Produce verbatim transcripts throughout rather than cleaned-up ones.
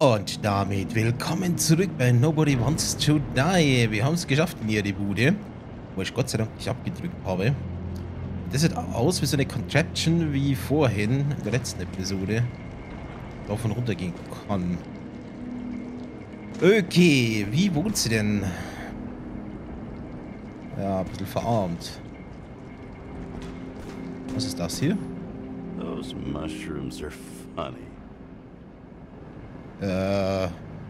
Und damit willkommen zurück bei Nobody Wants to Die. Wir haben es geschafft in hier, die Bude. Wo ich Gott sei Dank nicht abgedrückt habe. Das sieht aus wie so eine Contraption wie vorhin in der letzten Episode. Rauf und runter gehen kann. Okay, wie wohnt sie denn? Ja, ein bisschen verarmt. Was ist das hier? Those mushrooms are funny. Äh.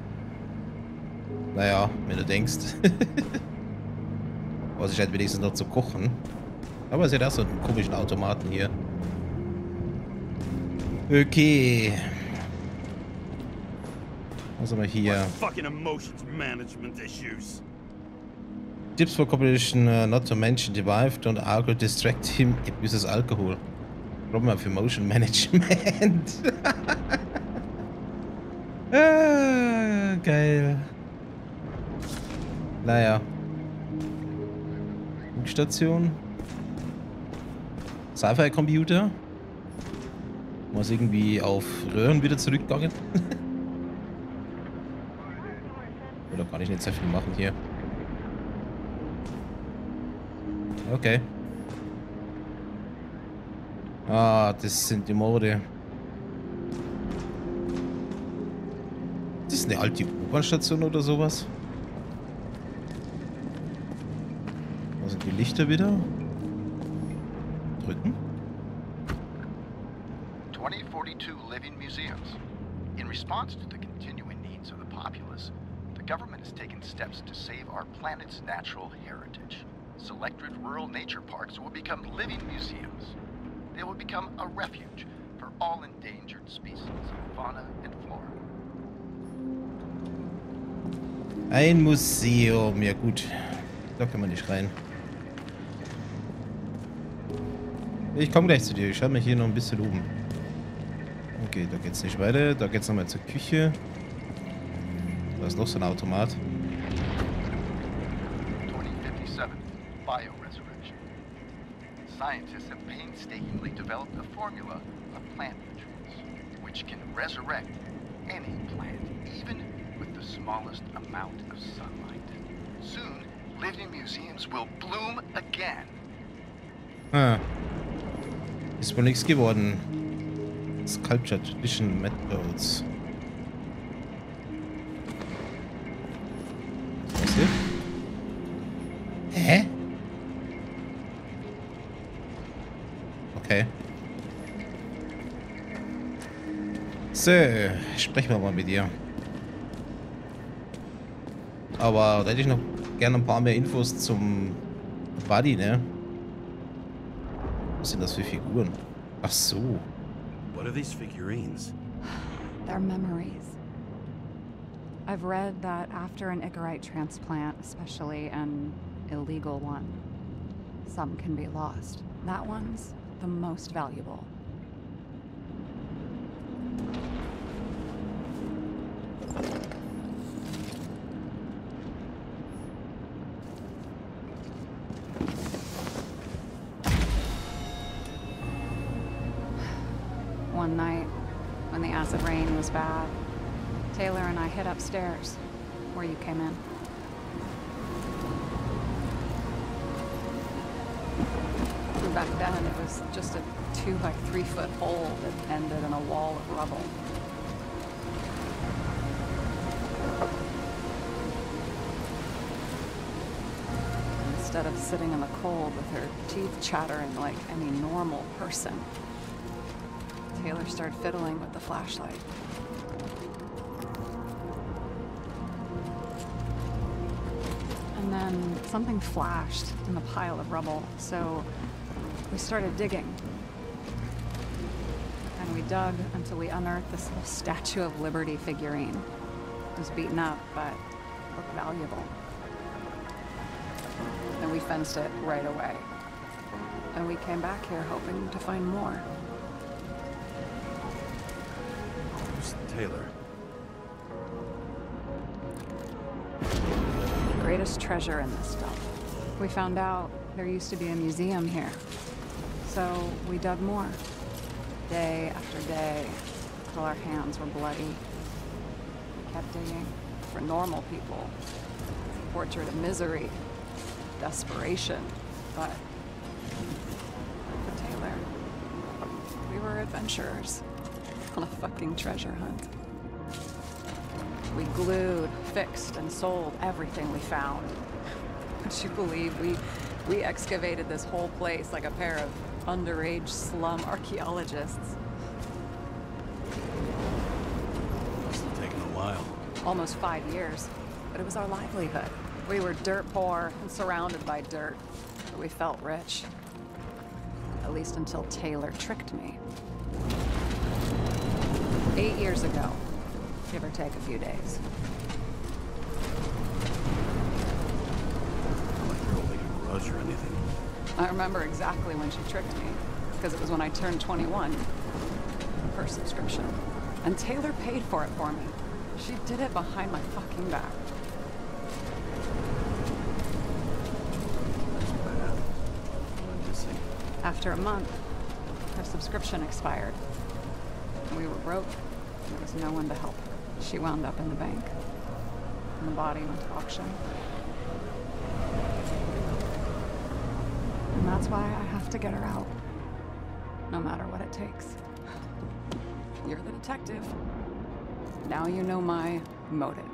Naja, wenn du denkst. Aber sie scheint wenigstens noch zu kochen. Aber sie hat auch so einen komischen Automaten hier. Okay. Was haben wir hier? Fucking emotions management issues. Tips for competition, uh, not to mention device, don't alcohol, distract him, it uses alcohol. Problem für Motion Management. Ah, geil. Naja. Station. Sci-Fi-Computer. Muss irgendwie auf Röhren wieder zurückgegangen. Oder kann ich nicht sehr viel machen hier? Okay. Ah, das sind die Morde. Das ist eine alte U-Bahn-Station oder sowas. Wo sind die Lichter wieder? Drücken. twenty forty-two living museums. In response to the continuing needs of the populace, the government has taken steps to save our planet's natural heritage. Selected rural nature parks will become living museums. They will become a refuge for all endangered species of fauna and flora. Ein Museum, ja gut. Da kann man nicht rein. Ich komme gleich zu dir. Ich schaue mich hier noch ein bisschen um. Okay, da geht's nicht weiter. Da geht's nochmal zur Küche. Da ist noch so ein Automat. twenty fifty-seven, bioresurrection. Scientists have painstakingly developed a formula of plant nutrients, which can resurrect any plant, even with the smallest amount of sunlight. Soon, living museums will bloom again. Ah. Ist wohl nichts geworden. Sculpture Tradition Methods. Was hier? Hä? Okay. So, sprechen wir mal mit ihr. Aber da hätte ich noch gerne ein paar mehr Infos zum Buddy, ne? Was sind das für Figuren? Ach so. What are these figurines? They're memories. I've read that after an Icarite transplant, especially an illegal one, some can be lost. That one's the most valuable. One night, when the acid rain was bad, Taylor and I hid upstairs, where you came in. Back then, it was just a two by three foot hole that ended in a wall of rubble. Instead of sitting in the cold with her teeth chattering like any normal person, Taylor started fiddling with the flashlight. And then something flashed in the pile of rubble, so we started digging. And we dug until we unearthed this little Statue of Liberty figurine. It was beaten up, but looked valuable. And we fenced it right away. And we came back here hoping to find more. Who's Taylor? The greatest treasure in this stuff. We found out there used to be a museum here. So we dug more. Day after day, till our hands were bloody. kept digging. For normal people. Portrait of misery. Desperation. But for Taylor, we were adventurers on a fucking treasure hunt. We glued, fixed, and sold everything we found. Would you believe we we excavated this whole place like a pair of underage slum archaeologists? Must have taken a while. Almost five years, but it was our livelihood. We were dirt poor and surrounded by dirt, but we felt rich. At least until Taylor tricked me. Eight years ago, give or take a few days. Not like you're holding a grudge or anything. I remember exactly when she tricked me, because it was when I turned twenty-one. Her subscription. And Taylor paid for it for me. She did it behind my fucking back. That's bad. What am I missing? After a month, her subscription expired. We were broke. There was no one to help her. She wound up in the bank. And the body went to auction. And that's why I have to get her out. No matter what it takes. You're the detective. Now you know my motive.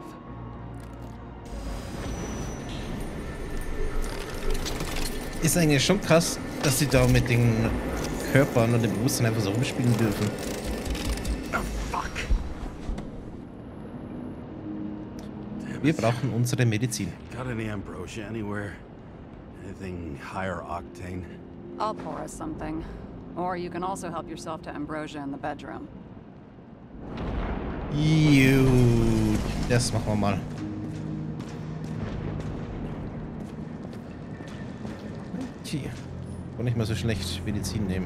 Ist eigentlich schon krass, dass sie da mit den Körpern und dem Bewusstsein einfach so rumspielen dürfen. Oh, fuck. Damn Wir it. brauchen unsere Medizin. Got any ambrosia anywhere? Anything higher octane? I'll pour us something. Or you can also help yourself to ambrosia in the bedroom. Gut, das machen wir mal. Tja, kann nicht mal so schlecht Medizin nehmen.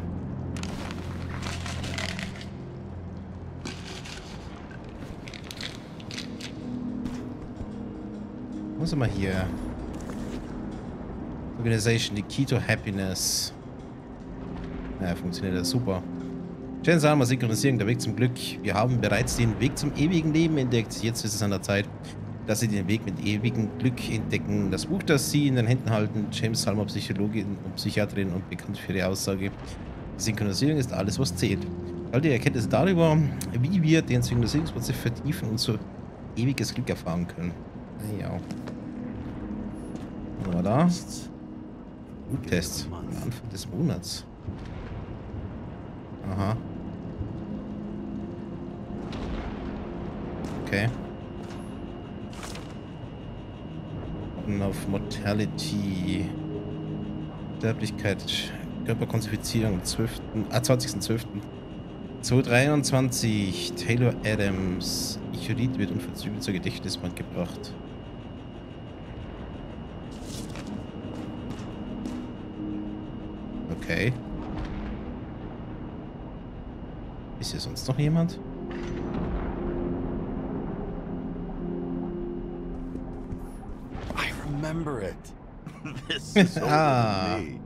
Wo sind wir hier? Organisation, the key to happiness. Ja, funktioniert das super. Schön sagen wir Synchronisierung, der Weg zum Glück. Wir haben bereits den Weg zum ewigen Leben entdeckt. Jetzt ist es an der Zeit, dass Sie den Weg mit ewigem Glück entdecken. Das Buch, das Sie in den Händen halten, James Salmer, Psychologin und Psychiaterin und bekannt für ihre Aussage. Die Synchronisierung ist alles, was zählt. All die Erkenntnisse darüber, wie wir den Synchronisierungsprozess vertiefen und so ewiges Glück erfahren können. Ja. Was war da? Bluttests. Am Anfang des Monats. Aha. Okay. Und auf Mortality. Sterblichkeit. Körperkonzifizierung am zwölften Ah, zwanzigsten zwölften zweitausenddreiundzwanzig. Taylor Adams. Ichorit wird unverzüglich zur Gedächtnisbank gebracht. Okay. Ist hier sonst noch jemand? I remember it. This is old Ah. me.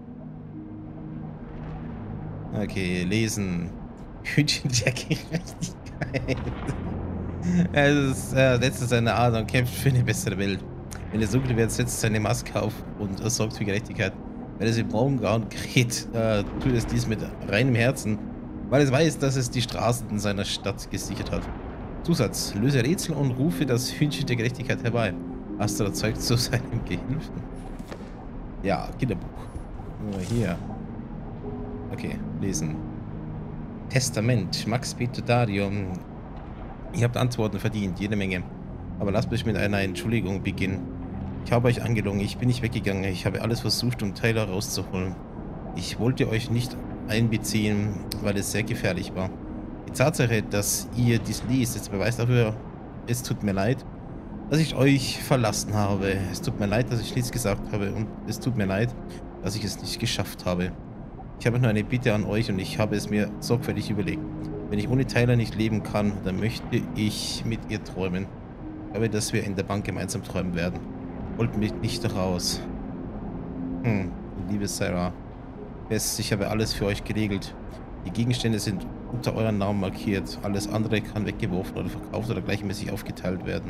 Okay, lesen. Hühnchengerechtigkeit. Es ist, äh, letzte seine Art und kämpft für eine bessere Welt. Wenn er dunkel wird, setzt seine Maske auf und er sorgt für Gerechtigkeit. Wenn es im Morgengrauen gerät, äh, tut es dies mit reinem Herzen, weil es weiß, dass es die Straßen seiner Stadt gesichert hat. Zusatz: Löse Rätsel und rufe das Hühnchen der Gerechtigkeit herbei. Hast du erzeugt zu seinem Gehilfen? Ja, Kinderbuch. Nur hier. Okay, lesen. Testament, Max Peter Darium. Ihr habt Antworten verdient, jede Menge. Aber lasst mich mit einer Entschuldigung beginnen. Ich habe euch angelogen, ich bin nicht weggegangen. Ich habe alles versucht, um Taylor rauszuholen. Ich wollte euch nicht einbeziehen, weil es sehr gefährlich war. Die Tatsache, dass ihr dies liest, ist Beweis dafür. Es tut mir leid, dass ich euch verlassen habe. Es tut mir leid, dass ich nichts gesagt habe. Und es tut mir leid, dass ich es nicht geschafft habe. Ich habe nur eine Bitte an euch und ich habe es mir sorgfältig überlegt. Wenn ich ohne Tyler nicht leben kann, dann möchte ich mit ihr träumen. Ich glaube, dass wir in der Bank gemeinsam träumen werden. Holt mich nicht raus. Hm, liebe Sarah. Bess, ich habe alles für euch geregelt. Die Gegenstände sind unter euren Namen markiert. Alles andere kann weggeworfen oder verkauft oder gleichmäßig aufgeteilt werden.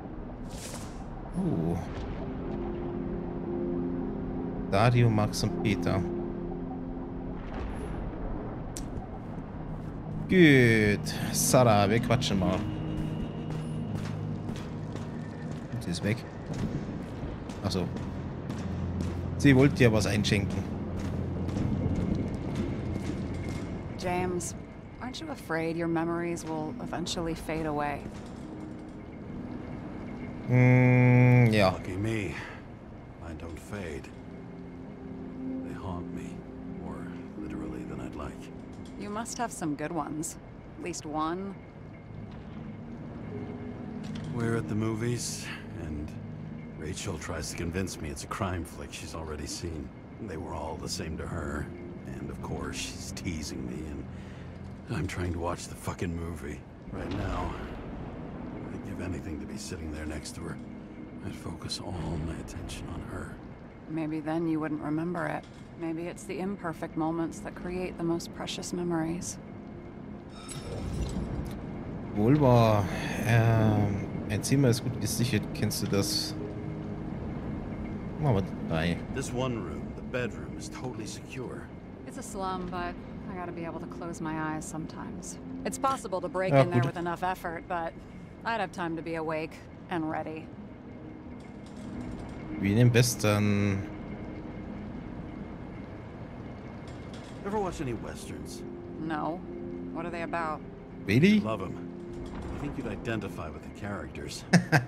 Oh. Dario, Max und Peter. Gut. Sarah, wir quatschen mal. Sie ist weg. Achso. Sie wollte ja was einschenken. James, aren't you afraid your memories will eventually fade away? Mm, ja. Lucky me. Mine don't fade. They haunt me. More literally than I'd like. You must have some good ones. At least one. We're at the movies, and Rachel tries to convince me it's a crime flick she's already seen. They were all the same to her. And of course, she's teasing me, and I'm trying to watch the fucking movie. Right now, I'd give anything to be sitting there next to her. I'd focus all my attention on her. Maybe then you wouldn't remember it. Maybe it's the imperfect moments that create the most precious memories. Wohl wahr. Ähm, ein Zimmer ist gut gesichert. Kennst du das? Machen wir drei. This one room, the bedroom, is totally secure. It's a slum, but I gotta be able to close my eyes sometimes. It's possible to break Ja, in there gut. with enough effort, but I'd have time to be awake and ready. Wie den besten. Ever watch any westerns? No. What are they about? Really? Love them. I think you'd identify with the characters.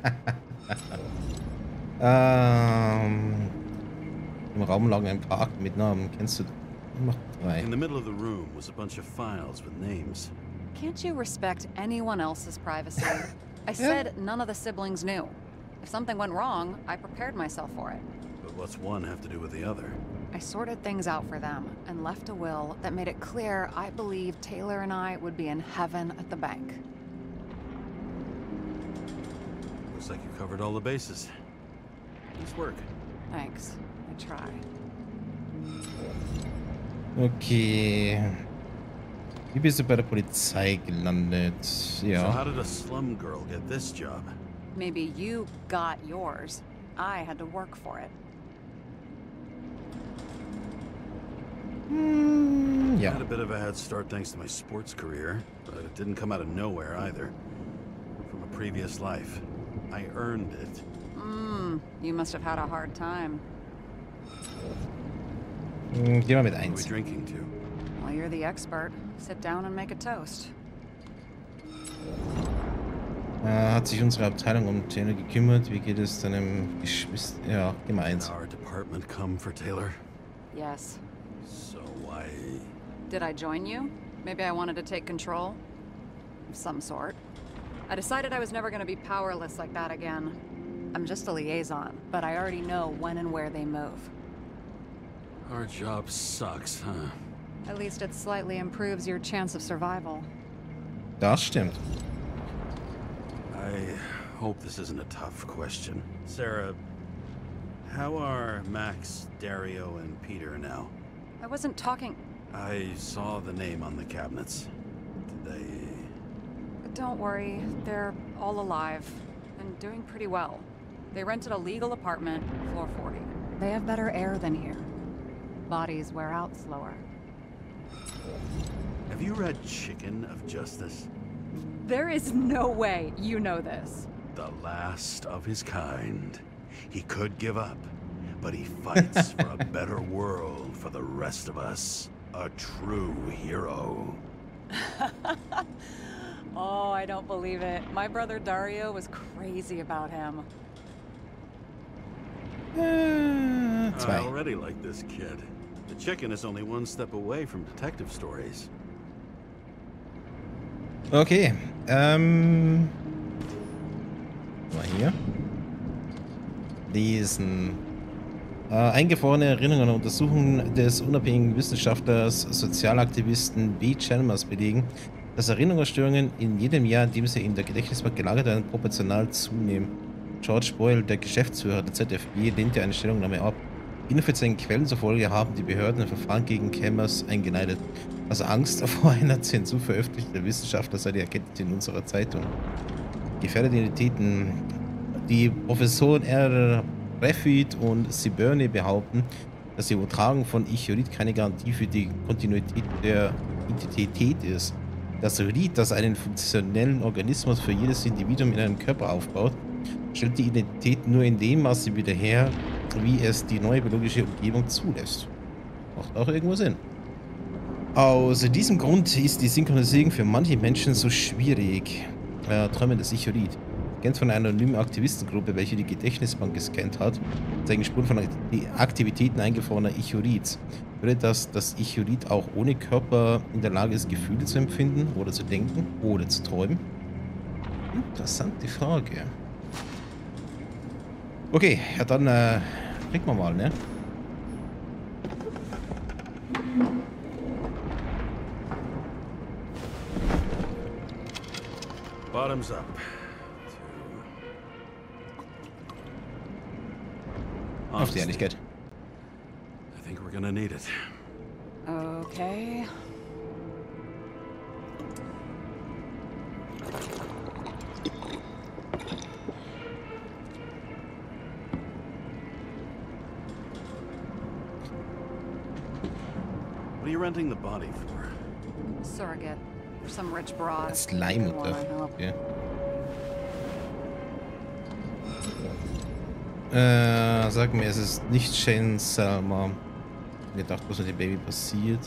Ähm, Im Raum lag ein Park mit Namen. Kennst du? Mach drei. In the middle of the room was a bunch of files with names. Can't you respect anyone else's privacy? I said none of the siblings knew. If something went wrong, I prepared myself for it. But what's one have to do with the other? I sorted things out for them and left a will that made it clear I believed Taylor and I would be in heaven at the bank. Looks like you covered all the bases. Nice work. Thanks. I try. Okay. Wie bist du bei der Polizei gelandet? So Ja. how did a slum girl get this job? Maybe you got yours. I had to work for it. Hm, I ja. had a bit of a head start thanks to my sports career, but it didn't come out of nowhere either. From a previous life. I earned it. Mmm, you must have had a hard time. Hm, geh mal mit What are we eins. drinking to? Well, you're the expert. Sit down and make a toast. Äh, hat sich unsere Abteilung um Taylor gekümmert? Wie geht es deinem Geschwister? Ja, geh mal eins. Our department come for Taylor? Yes. So why... Did I join you? Maybe I wanted to take control? Of some sort. I decided I was never going to be powerless like that again. I'm just a liaison, but I already know when and where they move. Our job sucks, huh? At least it slightly improves your chance of survival. Das stimmt. I hope this isn't a tough question. Sarah, how are Max, Dario, and Peter now? I wasn't talking... I saw the name on the cabinets. Did they... Don't worry, they're all alive and doing pretty well. They rented a legal apartment, floor forty. They have better air than here. Bodies wear out slower. Have you read Chicken of Justice? There is no way you know this. The last of his kind. He could give up, but he fights for a better world for the rest of us. A true hero. Oh, I don't believe it. My brother Dario was crazy about him. Äh, I zwei. already like this kid. The Chicken is only one step away from detective stories. Okay. Ähm. Mal hier. Lesen. Äh, eingefrorene Erinnerungen und Untersuchungen des unabhängigen Wissenschaftlers, Sozialaktivisten B. Chalmers belegen, dass Erinnerungsstörungen in jedem Jahr, in dem sie in der Gedächtnisbank gelagert werden, proportional zunehmen. George Boyle, der Geschäftsführer der Z F B, lehnte eine Stellungnahme ab. Inoffiziellen Quellen zufolge haben die Behörden ein Verfahren gegen Chalmers eingeleitet. Aus Angst vor einer Zensur veröffentlicht der Wissenschaftler seine Erkenntnisse in unserer Zeitung. Gefährdete Identitäten. Die Professoren R. Refit und Siburne behaupten, dass die Übertragung von Ichorid keine Garantie für die Kontinuität der Identität ist. Das Ichorid, das einen funktionellen Organismus für jedes Individuum in einem Körper aufbaut, stellt die Identität nur in dem Maße wieder her, wie es die neue biologische Umgebung zulässt. Macht auch irgendwo Sinn. Aus diesem Grund ist die Synchronisierung für manche Menschen so schwierig. Äh, Träumen des Ichorid. Scannt von einer anonymen Aktivistengruppe, welche die Gedächtnisbank gescannt hat, zeigen Spuren von Aktivitäten eingefrorener Ichorids. Würde das das Ichorid auch ohne Körper in der Lage ist, Gefühle zu empfinden oder zu denken oder zu träumen? Interessante Frage. Okay, ja dann äh, kriegen wir mal, ne? Bottoms up. Auf die Ehrlichkeit. I think we're gonna need it. Okay. What are you renting the body for? Surrogate. For some rich broad. Das Leihmutter. Okay. Äh, sag mir, es ist nicht Jane Salma. Ich dachte, was mit dem Baby passiert.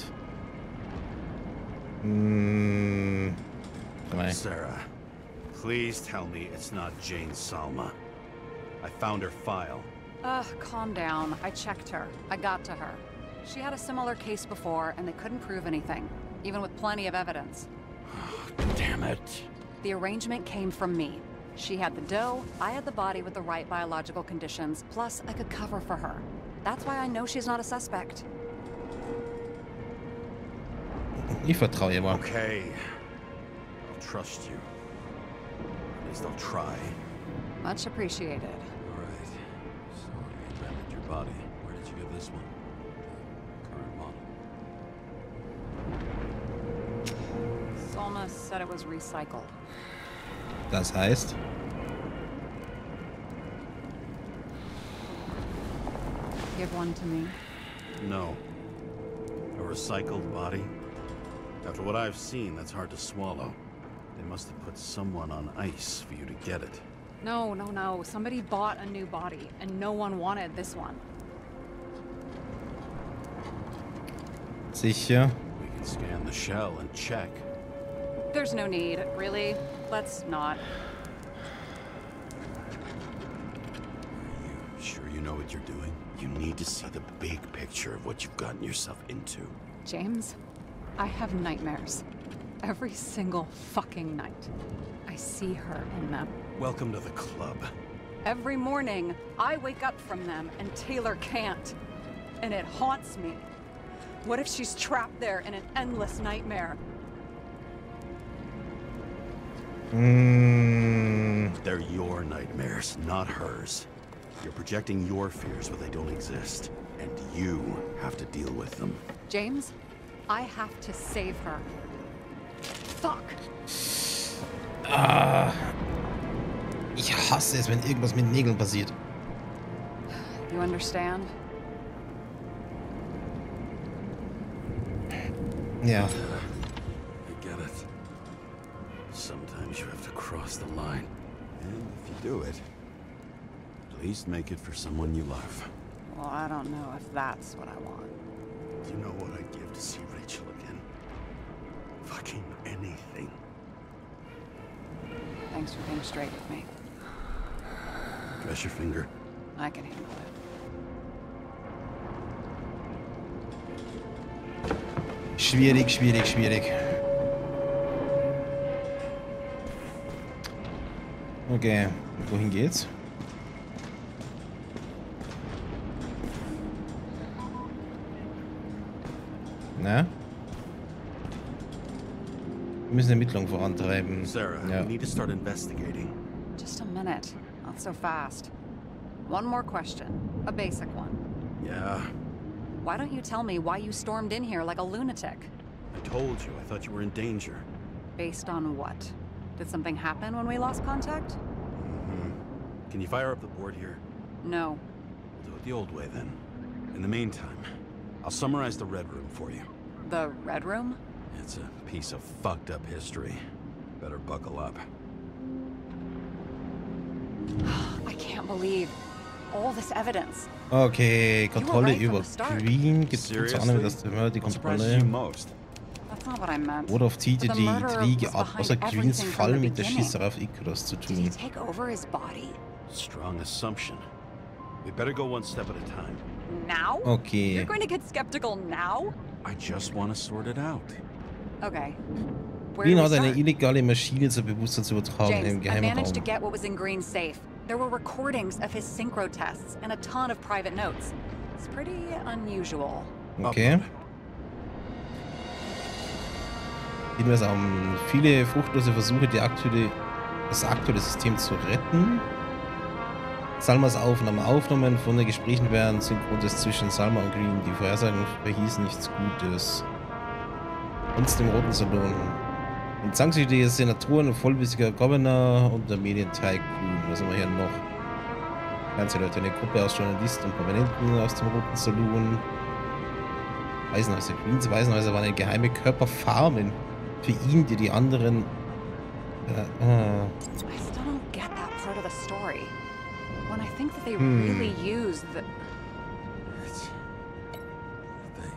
Hm. Nein. Sarah, please tell me it's not Jane Salma. I found her file. Ugh, calm down. I checked her. I got to her. She had a similar case before, and they couldn't prove anything, even with plenty of evidence. Damn it. The arrangement came from me. She had the dough, I had the body with the right biological conditions, plus I could cover for her. That's why I know she's not a suspect. Ich vertraue ihr mal. Okay. I'll trust you. At least I'll try. Much appreciated. All right. So you rented your body. Where did you get this one? The current model. Salma said it was recycled. Das heißt? Give one to me. No. A recycled body? After what I've seen, that's hard to swallow. They must have put someone on ice for you to get it. No, no, no. Somebody bought a new body, and no one wanted this one. Sicher. We can scan the shell and check. There's no need, really. Let's not. Are you sure you know what you're doing? You need to see the big picture of what you've gotten yourself into. James, I have nightmares. Every single fucking night. I see her in them. Welcome to the club. Every morning, I wake up from them and Taylor can't. And it haunts me. What if she's trapped there in an endless nightmare? Mm. They're your nightmares, not hers. You're projecting your fears, but they don't exist. And you have to deal with them. James, I have to save her. Fuck. Ah. Ich hasse es, wenn irgendwas mit Nägeln passiert. You understand? Ja. I get it. Sometimes you have to cross the line. And if you do it, at least make it for someone you love. Well, I don't know if that's what I want. Do you know what I'd give to see Rachel again? Fucking anything. Thanks for being straight with me. Dress your finger. I can handle it. Schwierig, schwierig, schwierig. Okay, wohin geht's? Na? Wir müssen Ermittlungen vorantreiben. Sarah, Ja. we need to start investigating. Just a minute. Not so fast. One more question. A basic one. Yeah. Why don't you tell me why you stormed in here like a lunatic? I told you, I thought you were in danger. Based on what? Did something happen when we lost contact? Mm-hmm. Can you fire up the board here? No. We'll do it the old way then. In the meantime, I'll summarize the Red Room for you. The Red Room? It's a piece of fucked up history. Better buckle up. I can't believe all this evidence. Okay, Kontrolle right from über the start. Queen gibt unter anderem das Mörder die What surprises you Kontrolle. most? That's not what I meant. Worauf zielte But the die murderer Intrige was ab, behind außer Queens everything Fall from the mit der beginning. Schießerei auf Icarus zu Did he tun. take over his body? Strong assumption. We better go one step at a time. Now? Okay. You're going to get skeptical now? I just want to sort it out. Okay. Where Queen do we hat eine start? illegale Maschine zur Bewusstseinsübertragung im James, I geheimen managed to Raum. get what was in Green's safe. There were recordings of his synchro tests and a ton of private notes. It's pretty unusual. Okay. Hinweis haben viele fruchtlose Versuche, die aktuelle, das aktuelle System zu retten. Salmas Aufnahme. Aufnahmen von den Gesprächen während Synchrontests zwischen Salma und Green. Die Vorhersagen verhießen nichts Gutes. Kunst im Roten Salon. Ein zangsüchtige Senatoren, ein vollbissiger Governor und der Medientycoon. Was haben wir hier noch? Fernsehleute, eine Gruppe aus Journalisten und Prominenten aus dem Roten Salon. Waisenhäuser. Queens Waisenhäuser waren eine geheime Körperfarmen für ihn, die die anderen... Äh, äh, I still don't get that part of the story. When I think that they Hmm. really use the... It's... They...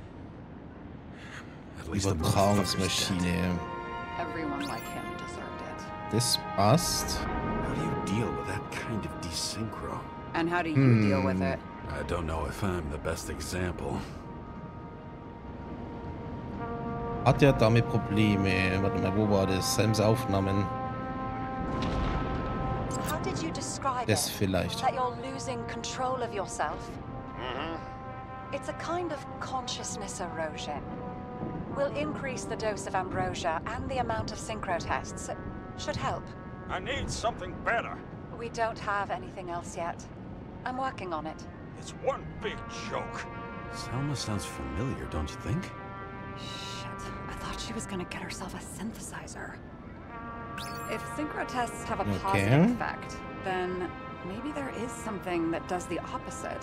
At least the motherfucker's dead. Übertragungsmaschine. Everyone like him deserved it. Das passt. How do you deal with that kind of desynchro? And how do you Hmm. deal with it? I don't know if I'm the best example. Hat er damit Probleme? Warte mal, wo war das? Salms Aufnahmen. How did you describe Das it? vielleicht. That you're losing control of yourself? It's a kind of consciousness erosion. We'll increase the dose of ambrosia and the amount of synchro tests. It should help. I need something better. We don't have anything else yet. I'm working on it. It's one big joke. Salma sounds familiar, don't you think? Shit, I thought she was gonna get herself a synthesizer. If synchro tests have a Okay. positive effect, then maybe there is something that does the opposite.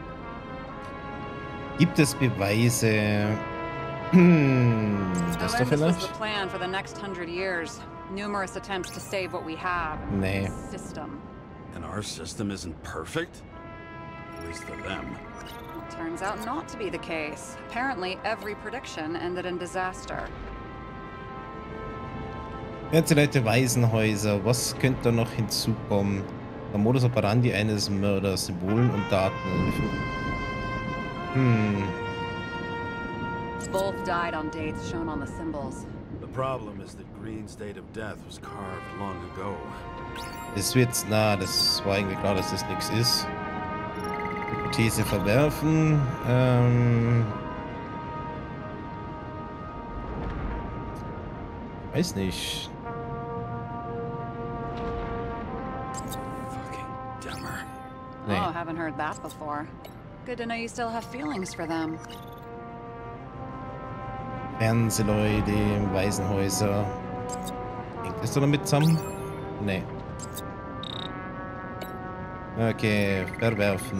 Gibt es Beweise? Hm, das da I learned this was the vielleicht? plan for the next hundred years. Numerous attempts to save what we have. Nee. System. And our system isn't perfect? At least for them. Turns out not to be the case. Apparently, every prediction ended in disaster. Fernsehleute, Waisenhäuser. Was könnte da noch hinzukommen? Der Modus operandi eines Mörders. Symbolen und Daten. Hm. Both died on dates shown on the symbols. The problem is that Green's date of death was carved long ago. Das wird, na, das war irgendwie klar, dass das nichts ist. Hypothese verwerfen. Ähm. Weiß nicht. Fucking dumber. Nee. Oh, haven't heard that before. Good to know you still have feelings for them. Fernsehleute, Waisenhäuser. Hängt das da damit zusammen? Nee. Okay, verwerfen.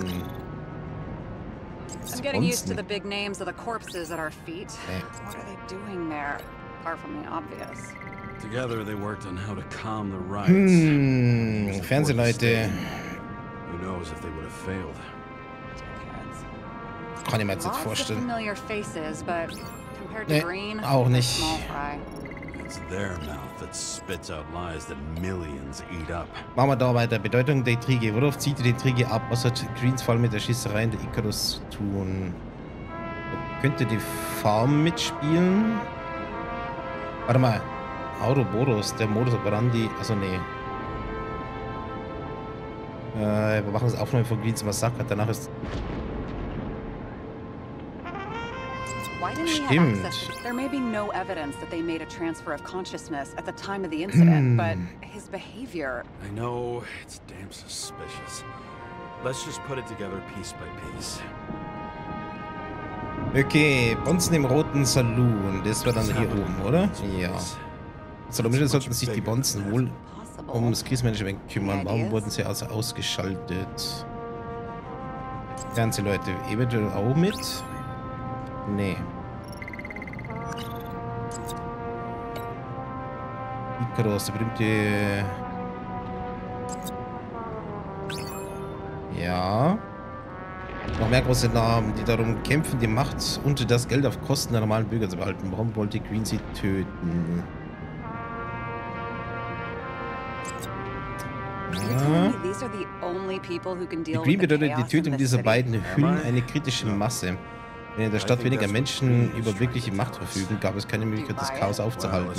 I'm getting used to Ansonsten- the big names of the corpses at our feet. Nee. What are they doing there? Apart from the obvious. Together they worked on how to calm the riots. Hm, Before the Fernsehleute. state. Who knows if they would have failed? Dickheads. Kann ich mir jetzt nicht Lots of vorstellen. familiar faces, but compared to Nee, Green, auch they're nicht. small fry. It's their mouth that spits out lies that millions eat up. Machen wir da weiter. Bedeutung der Intrige. Worauf zieht die Intrige ab? Was hat Greens Fall mit der Schießerei in der Icarus zu tun? Könnte die Farm mitspielen? Warte mal. Ouroboros, der Modus operandi. Also nee. Äh, wir machen das Aufnahme von Greens Massaker. Danach ist. Why didn't we have Stimmt. access? There may be no evidence that they made a transfer of consciousness at the time of the incident, but his behavior. I know, it's damn suspicious. Let's just put it together piece by piece. Okay, Bonzen im Roten Saloon. Das war dann hier oben, oder? Ja. Zumindest sollten sich die Bonzen wohl ums Krisenmanagement kümmern. Warum wurden sie also ausgeschaltet? Ganze Leute eventuell auch mit? Nee. Ikaros, der berühmte... Ja. Noch mehr große Namen, die darum kämpfen, die Macht und das Geld auf Kosten der normalen Bürger zu behalten. Warum wollte Green sie töten? Ja. Die Green bedeutet die Tötung dieser beiden Hüllen eine kritische Masse. Wenn in der Stadt weniger Menschen über wirkliche Macht verfügen, gab es keine Möglichkeit, das Chaos aufzuhalten.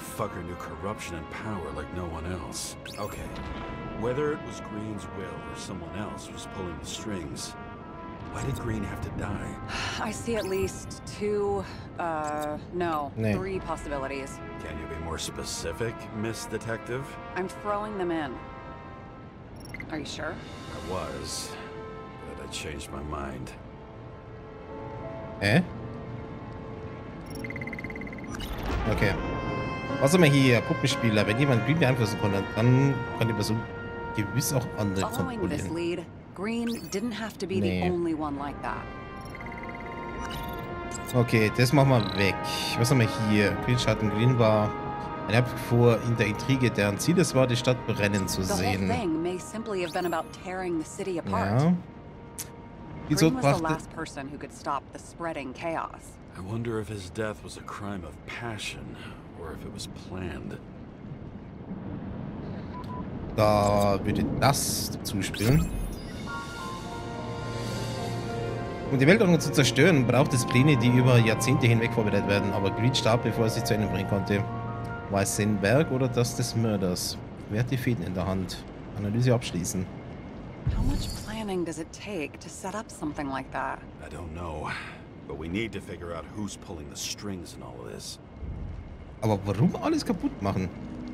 Whether it was Green's will or someone else was pulling the strings, why did Green have to die? I see at least two, uh, no, Nee. three possibilities. Can you be more specific, Miss Detective? I'm throwing them in. Are you sure? I was, but I changed my mind. Hä? Okay. Was haben wir hier? Puppenspieler. Wenn jemand Green beeinflussen konnte, dann kann die Person gewiss auch andere Following this kontrollieren. lead, Green didn't have to be Nee. the only one like that. Okay, das machen wir weg. Was haben wir hier? Green Schatten Green war ein Abzug vor in der Intrige, deren Ziel es war, die Stadt brennen zu The whole sehen. thing may simply have been about tearing the city apart. Ja. Wieso Green was the brachte... last person who could stop the spreading chaos. I wonder if his death was a crime of passion, or if it was planned. Da würde das dazu spielen. Um die Weltordnung zu zerstören, braucht es Pläne, die über Jahrzehnte hinweg vorbereitet werden. Aber Green starb, bevor er sich zu Ende bringen konnte. War es sein Werk oder das des Mörders? Wer hat die Fäden in der Hand? Analyse abschließen. How much planning does it take to set up something like that? I don't know, but we need to figure out who's pulling the strings in all of this. Aber warum alles kaputt machen?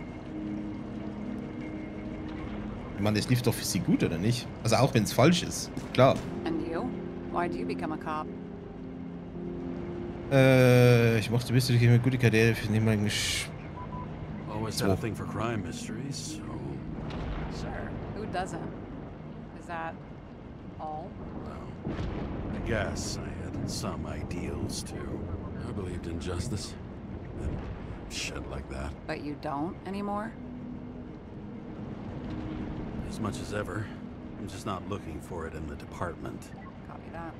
Ich meine, das lief doch für sie gut, oder nicht? Also auch wenn es falsch ist. Klar. And you? Why'd you become a cop? Äh, ich mochte bis eine gute Karriere für den ehemaligen Sch... Always had a thing for crime mysteries, so... Sure. Who doesn't? Is that all? Well, I guess I had some ideals, too. I believed in justice. And shit like that. But you don't anymore? As much as ever. I'm just not looking for it in the department. Copy that.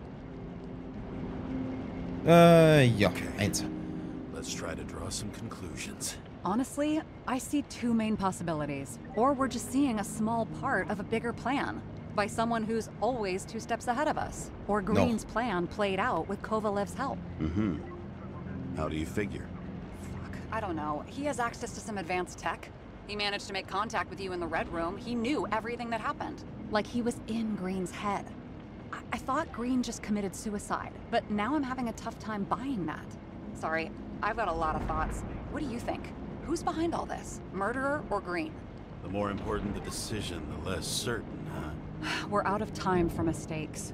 Äh, ja. Eins. Let's try to draw some conclusions. Honestly, I see two main possibilities. Or we're just seeing a small part of a bigger plan by someone who's always two steps ahead of us. Or Green's plan played out with Kovalev's help. Mm-hmm. How do you figure? Fuck, I don't know. He has access to some advanced tech. He managed to make contact with you in the Red Room. He knew everything that happened. Like he was in Green's head. I, I thought Green just committed suicide, but now I'm having a tough time buying that. Sorry, I've got a lot of thoughts. What do you think? Who's behind all this? Murderer or Green? The more important the decision, the less certain, huh? We're out of time for mistakes.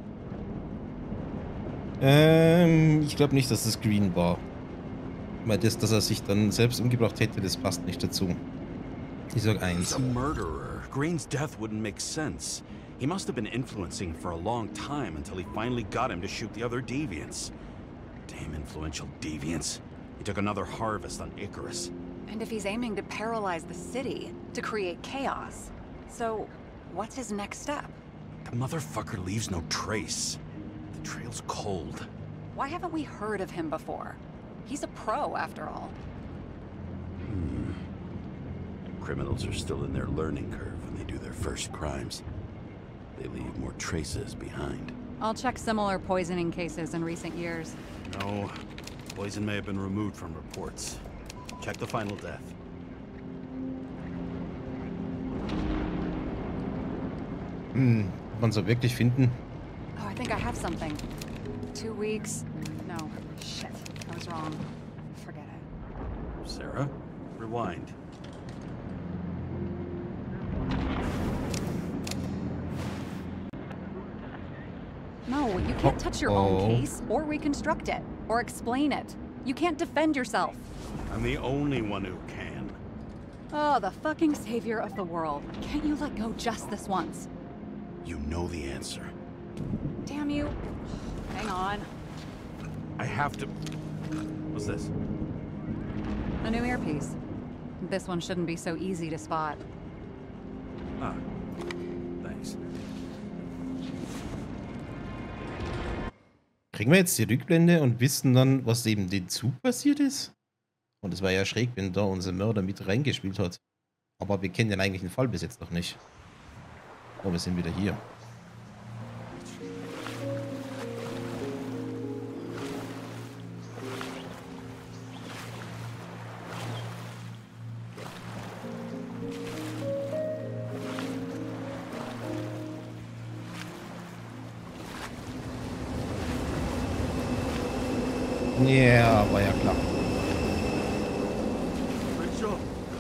Ähm, ich glaube nicht, dass es Green war. Weil das, dass er sich dann selbst umgebracht hätte, das passt nicht dazu. Ich sag eins. He's a murderer. Green's death wouldn't make sense. He must have been influencing for a long time until he finally got him to shoot the other deviants. Damn influential deviants. He took another harvest on Icarus. And if he's aiming to paralyze the city, to create chaos, so what's his next step? The motherfucker leaves no trace. The trail's cold. Why haven't we heard of him before? He's a pro, after all. Hmm. Criminals are still in their learning curve when they do their first crimes. They leave more traces behind. I'll check similar poisoning cases in recent years. No, poison may have been removed from reports. Check the final death. Hm, kann man so wirklich finden? Oh, I think I have something. Two weeks. No, shit. I was wrong. Forget it. Sarah, rewind. No, You can't touch your Uh-oh. own case, or reconstruct it, or explain it. You can't defend yourself. I'm the only one who can. Oh, the fucking savior of the world. Can't you let go just this once? You know the answer. Damn you. Hang on. I have to... What's this? A new earpiece. This one shouldn't be so easy to spot. Ah, thanks. Kriegen wir jetzt die Rückblende und wissen dann, was eben den Zug passiert ist? Und es war ja schräg, wenn da unser Mörder mit reingespielt hat. Aber wir kennen den eigentlichen Fall bis jetzt noch nicht. Oh, wir sind wieder hier. Ja, war ja klar. Rachel!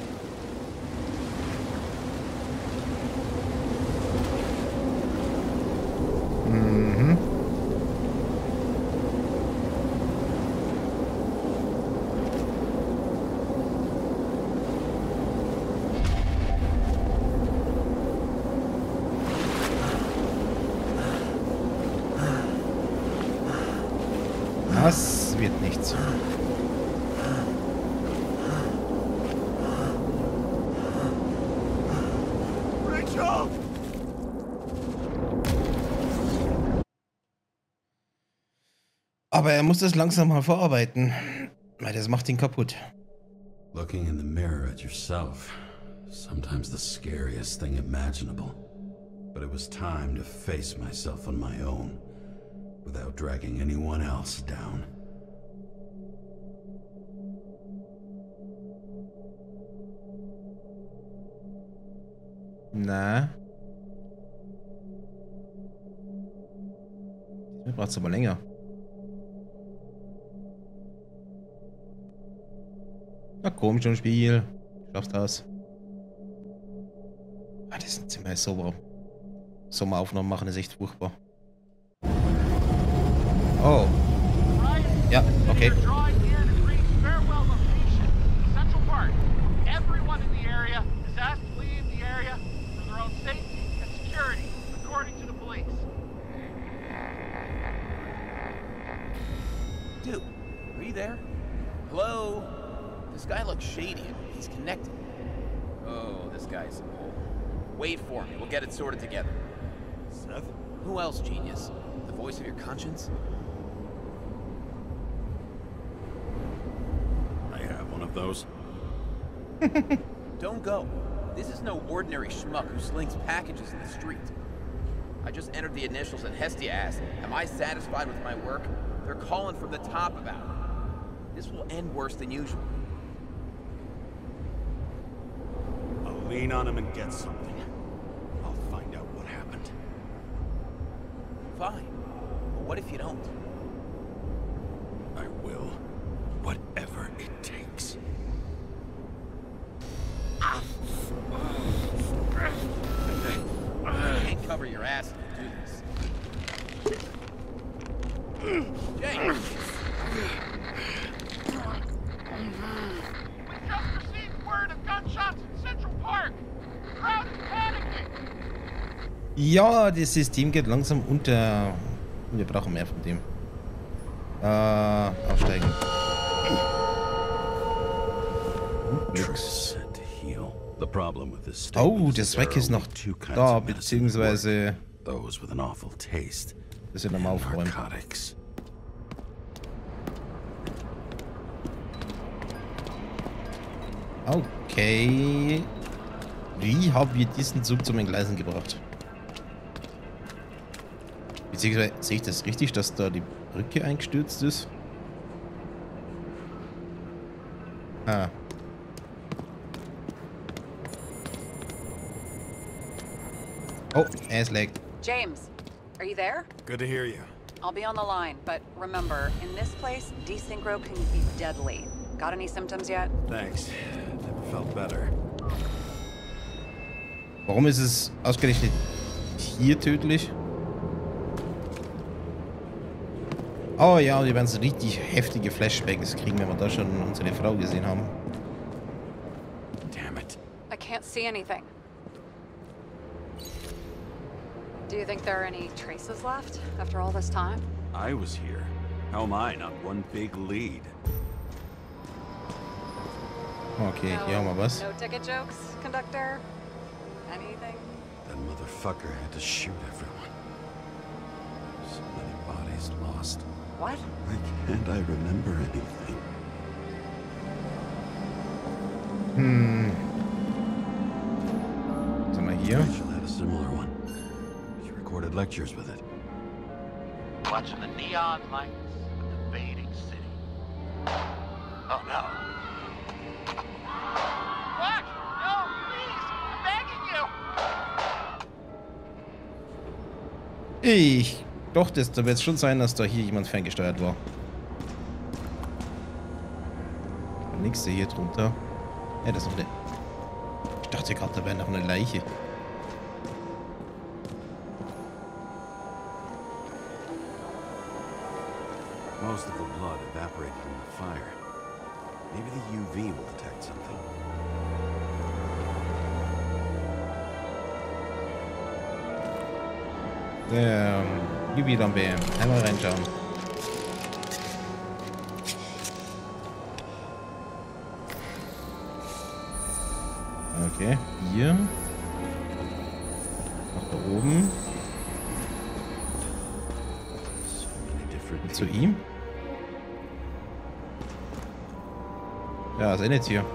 Mhm. Das wird nichts. Rachel! Aber er muss das langsam mal verarbeiten, weil das macht ihn kaputt. Looking in the mirror at yourself, sometimes the scariest thing imaginable. But it was time to face myself on my own, without dragging anyone else down. Na. Diesmal braucht es aber länger. Na komm schon, Spiel. Schaffst das. Ah, das Zimmer ist so warm. Sommeraufnahmen machen ist echt furchtbar. Oh. Ja, okay. Dude, are you there? Hello? This guy looks shady. He's connected. Oh, this guy's a mole. Wait for me. We'll get it sorted together. Seth? Who else, genius? The voice of your conscience? I have one of those. Don't go. This is no ordinary schmuck who slings packages in the street. I just entered the initials and Hestia asked, am I satisfied with my work? They're calling from the top about it. This will end worse than usual. I'll lean on him and get something. I'll find out what happened. Fine. But what if you don't? I will. Whatever it takes. You can't cover your ass and do this. Jay! We just received word of gunshots in Central Park. The crowd is panicking. Ja, das System geht langsam unter. Wir brauchen mehr von dem. Äh, aufsteigen. Tricks said to heal. The problem with this Oh, statement der is that Zweck there ist are noch only two kinds da, of medicine that work. beziehungsweise Those with an awful taste. wir sind am and Aufräumen. narcotics. Okay. Wie haben wir diesen Zug zum Entgleisen gebracht? Beziehungsweise sehe ich das richtig, dass da die Brücke eingestürzt ist? Ah. Oh, er ist lag. James, are you there? Good to hear you. I'll be on the line, but remember, in this place, desynchro can be deadly. Got any symptoms yet? Thanks. Never felt better. Warum ist es ausgerechnet hier tödlich? Oh ja, wir werden so richtig heftige Flashbacks kriegen, wenn wir da schon unsere Frau gesehen haben. Damn it. I can't see anything. Do you think there are any traces left after all this time? I was here. How am I not one big lead? Okay, hier haben wir was. No ticket jokes, conductor? Anything? That motherfucker had to shoot everyone. So many bodies lost. What? Why can't I remember anything? Hm. Was haben wir hier? Rachel had a similar one. She recorded lectures with it. Watching the neon lights of the fading city. Oh no. What? No, please! I'm begging you! Ich. Doch, das da wird es schon sein, dass da hier jemand ferngesteuert war. Der nächste hier drunter. Ja, das ist noch eine. Ich dachte gerade, da wäre noch eine Leiche. Most of the blood evaporated in the fire. Maybe the U V will detect something. Ähm, U V-Lampe. Einmal reinschauen. Okay, hier. Nach da oben. So many different Zu ihm. Ja, ist endet hier.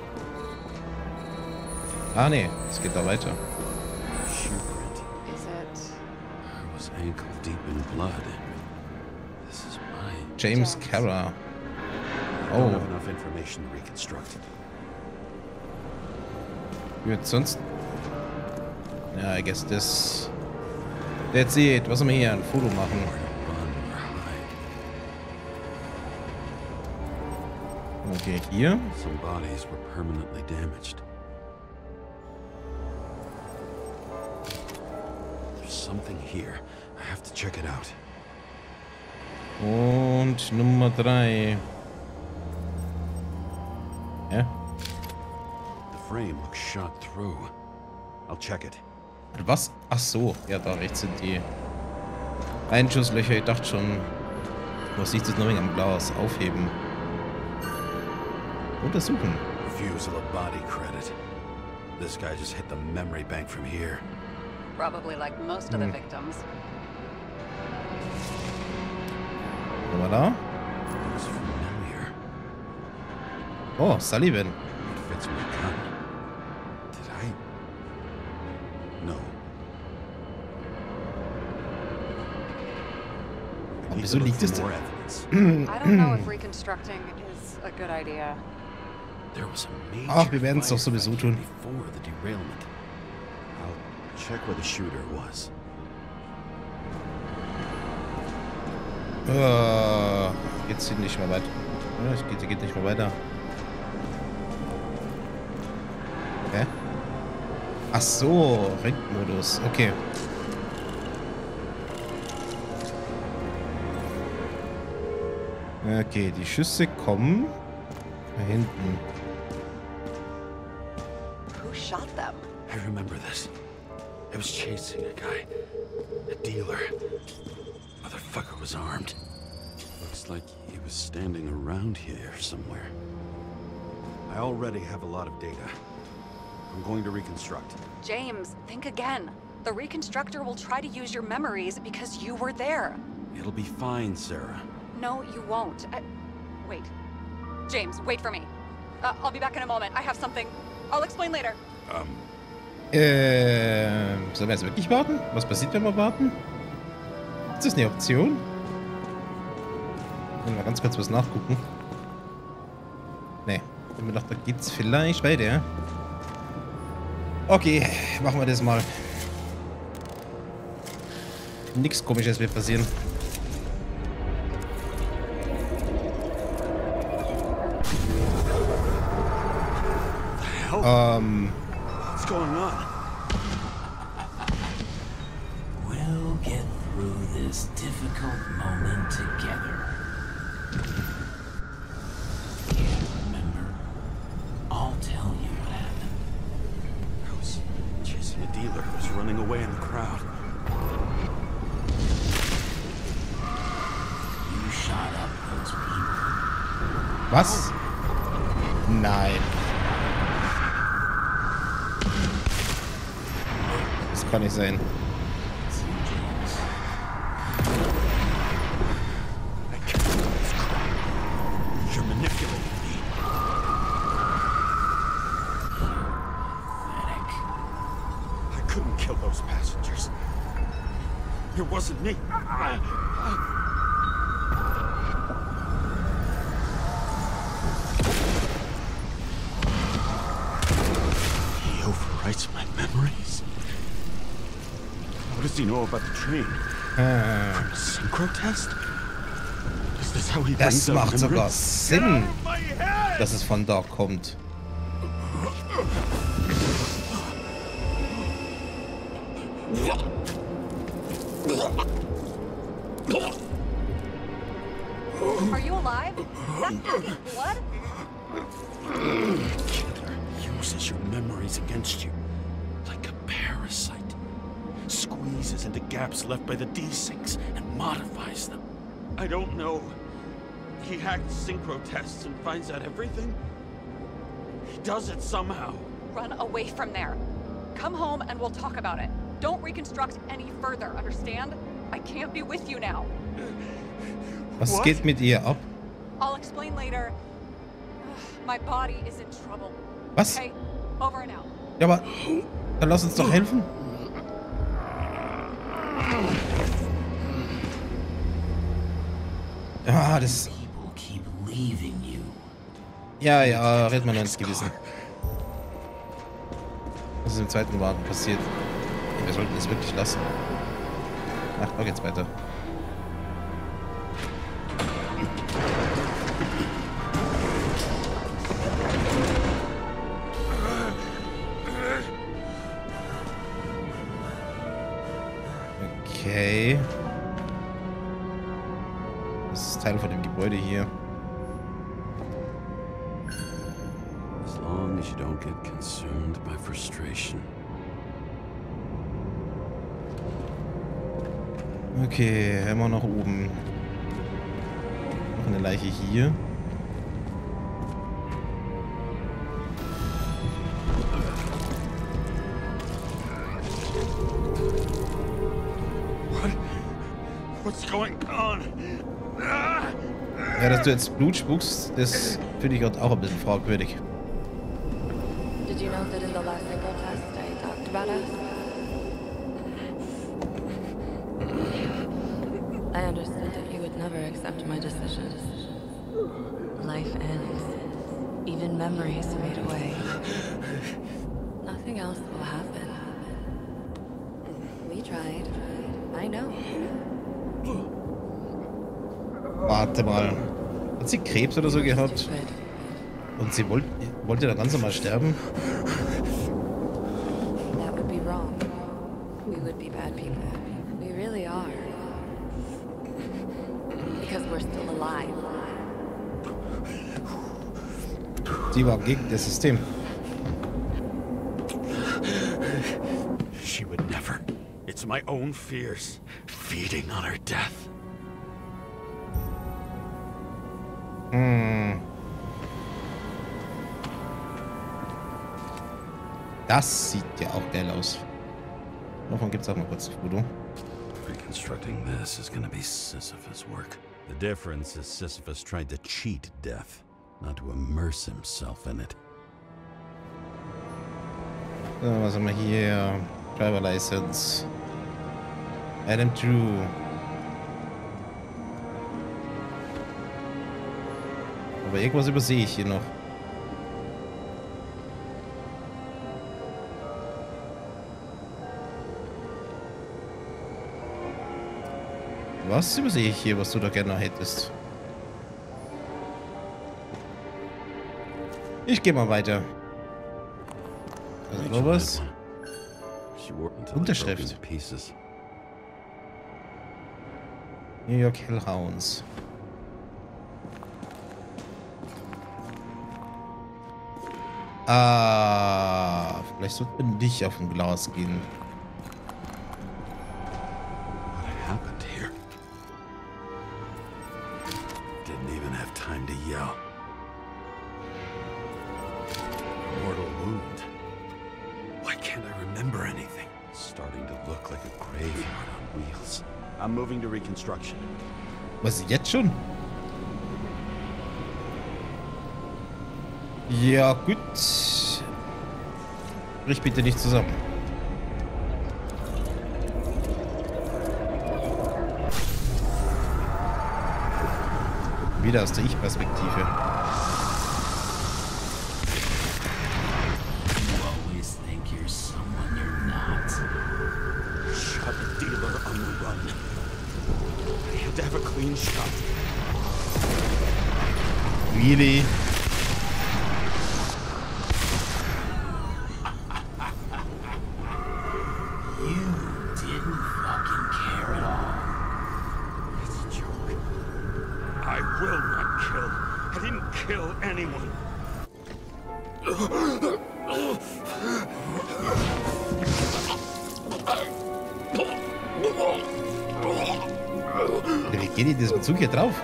Ah, nee, es geht da weiter. shoe print. Is it? I was ankle deep in blood. This is mine. James James. Carra. I don't Oh, have enough information to reconstruct it. wird sonst. Ja, I guess this. That's it. Was soll man hier? Ein Foto machen. Where to run or hide. Okay, hier. Some bodies were permanently damaged. There's something here. I have to check it out. Und Nummer drei. Ja? The frame looks shot through. I'll check it. Was? Ach so. Ja, da rechts sind die Einschusslöcher. Ich dachte schon, was sieht das noch am Glas? Aufheben. Untersuchen. Refusal of body credit. This guy just hit the memory bank from here. Probably like most of the Hmm. victims. Was war da? Looks familiar. Oh, Sullivan. It fits my gun. Did I? No. Aber Need wieso to look liegt for es more da? evidence. I don't know if reconstructing is a good idea. There was a major Ach, wir werden es doch sowieso firefight tun. before the derailment. I'll check where the shooter was. Uh, jetzt geht nicht mehr weiter. Ja, es geht, geht nicht mehr weiter. Hä? Ach so, Rentmodus. Okay. Okay, die Schüsse kommen da hinten. Who shot them? I remember this. I was chasing a guy. A dealer. Motherfucker was armed. Looks like he was standing around here somewhere. I already have a lot of data. I'm going to reconstruct. James, think again. The reconstructor will try to use your memories because you were there. It'll be fine, Sarah. No, you won't. I... Wait. James, wait for me. Uh, I'll be back in a moment. I have something. I'll explain later. Um, Ähm, sollen wir jetzt wirklich warten? Was passiert, wenn wir warten? Ist das eine Option? Mal ganz kurz was nachgucken. Nee. Ich hab mir gedacht, da geht's vielleicht weiter. Okay, machen wir das mal. Nichts Komisches wird passieren. Ähm. what's going on? We'll get through this difficult moment together. Was? Nein. Das kann nicht sein. You're manipulating me. Manic. I couldn't kill those passengers. It wasn't me. He overwrites my memories. How does he know about the train? Ah, From a synchro test? Is this how he brings das out macht sogar memories? Sinn, dass es von da kommt. Are you alive? That's blood? Killer uses your memories against you like a parasite. Squeezes into gaps left by the D-Syncs and modifies them. I don't know. He hacked synchro tests and finds out everything. He does it somehow. Run away from there. Come home and we'll talk about it. Don't reconstruct any further, understand? I can't be with you now. Was What? geht mit ihr ab? I'll explain later. My body is in trouble. Was? Okay, over and out. Ja, aber dann lass uns doch helfen. Ja, das... People keep leaving you. Ja, ja, red mal nur ins Gewissen. Was ist im zweiten Wagen passiert? Wir sollten es wirklich lassen. Ach, da geht's weiter. Okay. Das ist Teil von dem Gebäude hier. As long as you don't get consumed by frustration. Okay, immer nach oben. Noch eine Leiche hier. What? What's going on? Ah! Ja, dass du jetzt Blut spuckst, das finde ich gerade auch ein bisschen fragwürdig. Did you know that in the last synchro test I talked about us? I understood that you would never accept my decisions. Life ends. Even memories fade away. Nothing else will happen. We tried. I know. Warte mal. Hat sie Krebs oder so gehabt? Stupid. Und sie wollte, wollte da ganz normal sterben? That would be wrong. We would be bad people. We really are. Because we're still alive. Sie war gegen das System. She would never. It's my own fears feeding on her death. Hm. Das sieht ja auch geil aus. Davon gibt es auch mal kurz ein Foto. Reconstructing this is gonna be Sisyphus' work. The difference is Sisyphus tried to cheat death, not to immerse himself in it. So, was haben wir hier? Driver License. Adam Drew. Aber irgendwas übersehe ich hier noch. Was übersehe ich hier, was du da gerne hättest? Ich gehe mal weiter. Also noch was? Unterschrift. New York Hellhounds. Ah, vielleicht sollte man nicht auf ein Glas gehen. What happened here? Didn't even have time to yell. wound. Why can't I remember anything? It's starting to look like a graveyard on wheels. I'm moving to reconstruction. Was, jetzt schon? Ja, gut. Brich bitte nicht zusammen. Wieder aus der Ich-Perspektive. You always think you're someone you're not. Shot a dealer on the run. I had to have a clean shot. Really? You didn't fucking care at all. It's a joke. I will not kill. I didn't kill anyone. Wie geht in diesem Zug hier drauf?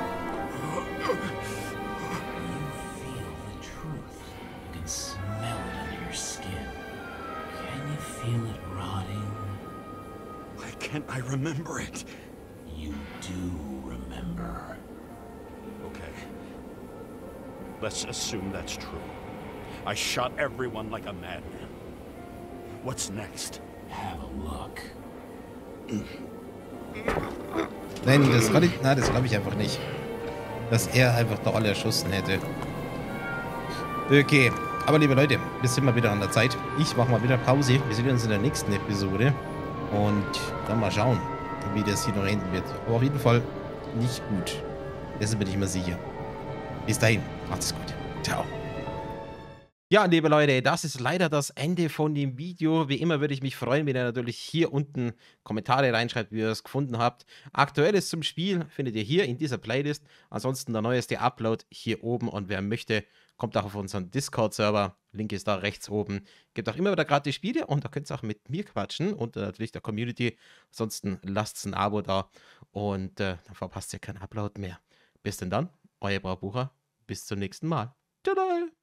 Can't I remember it? You do remember. Okay. Let's assume that's true. I shot everyone like a madman. What's next? Have a look. Nein, das kann ich, nein, das glaube ich einfach nicht. Dass er einfach da alle erschossen hätte. Okay, aber liebe Leute, wir sind mal wieder an der Zeit. Ich mache mal wieder Pause. Wir sehen uns in der nächsten Episode. Und dann mal schauen, wie das hier noch enden wird. Aber auf jeden Fall nicht gut. Dessen bin ich mir sicher. Bis dahin, macht's gut. Ciao. Ja, liebe Leute, das ist leider das Ende von dem Video. Wie immer würde ich mich freuen, wenn ihr natürlich hier unten Kommentare reinschreibt, wie ihr es gefunden habt. Aktuelles zum Spiel findet ihr hier in dieser Playlist. Ansonsten der neueste Upload hier oben. Und wer möchte, kommt auch auf unseren Discord-Server. Link ist da rechts oben. Gibt auch immer wieder gratis Spiele und da könnt ihr auch mit mir quatschen und äh, natürlich der Community. Ansonsten lasst ein Abo da und äh, dann verpasst ihr keinen Upload mehr. Bis denn dann, euer Braubucher. Bis zum nächsten Mal. Tada!